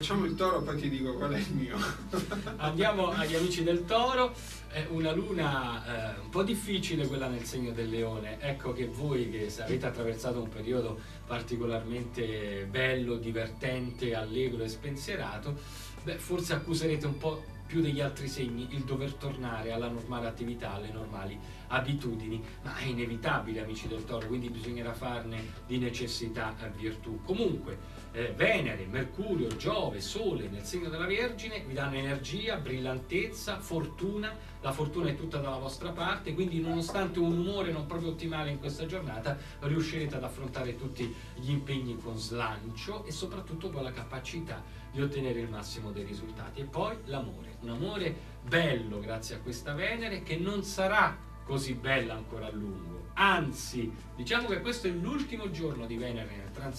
Facciamo il Toro, poi ti dico qual è il mio. Andiamo agli amici del Toro. È una luna un po' difficile quella nel segno del Leone. Ecco che voi che avete attraversato un periodo particolarmente bello, divertente, allegro e spensierato, forse accuserete un po' più degli altri segni il dover tornare alla normale attività, alle normali abitudini, ma è inevitabile, amici del Toro, quindi bisognerà farne di necessità virtù. Comunque Venere, Mercurio, Giove, Sole nel segno della Vergine vi danno energia, brillantezza, fortuna. La fortuna è tutta dalla vostra parte, quindi nonostante un umore non proprio ottimale in questa giornata riuscirete ad affrontare tutti gli impegni con slancio e soprattutto con la capacità di ottenere il massimo dei risultati. E poi l'amore, un amore bello grazie a questa Venere, che non sarà così bella ancora a lungo, anzi diciamo che questo è l'ultimo giorno di Venere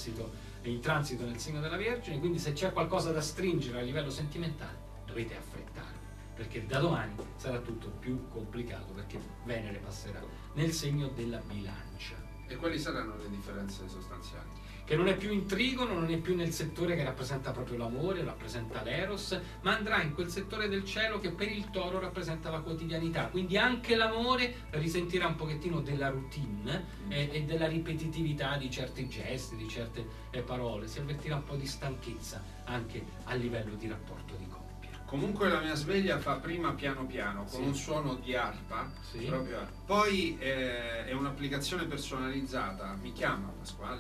in transito nel segno della Vergine, quindi se c'è qualcosa da stringere a livello sentimentale dovete affrettarvi, perché da domani sarà tutto più complicato, perché Venere passerà nel segno della Bilancia. E quali saranno le differenze sostanziali? Che non è più in Trigono, non è più nel settore che rappresenta proprio l'amore, rappresenta l'Eros, ma andrà in quel settore del cielo che per il Toro rappresenta la quotidianità, quindi anche l'amore risentirà un pochettino della routine e della ripetitività di certi gesti, di certe parole, si avvertirà un po' di stanchezza anche a livello di rapporto di coppia. Comunque la mia sveglia fa prima piano piano, con un suono di arpa, proprio. Poi è un'applicazione personalizzata, mi chiama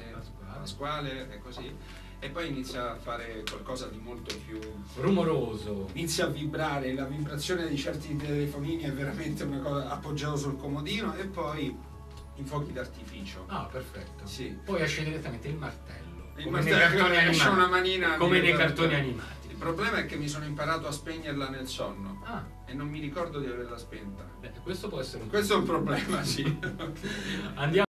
Pasquale e così, e poi inizia a fare qualcosa di molto più rumoroso, inizia a vibrare, la vibrazione di certi telefonini è veramente una cosa, appoggiato sul comodino, e poi i fuochi d'artificio. Ah, perfetto. Sì. Poi esce direttamente il martello, come nei cartoni animati. Una manina come nei cartoni animati. Il problema è che mi sono imparato a spegnerla nel sonno e non mi ricordo di averla spenta. Questo può essere questo è un problema, sì. Andiamo